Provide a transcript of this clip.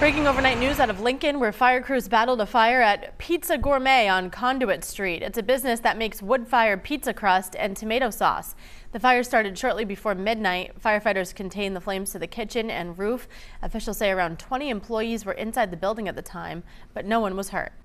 Breaking overnight news out of Lincoln, where fire crews battled a fire at Pizza Gourmet on Conduit Street. It's a business that makes wood-fired pizza crust and tomato sauce. The fire started shortly before midnight. Firefighters contained the flames to the kitchen and roof. Officials say around 20 employees were inside the building at the time, but no one was hurt.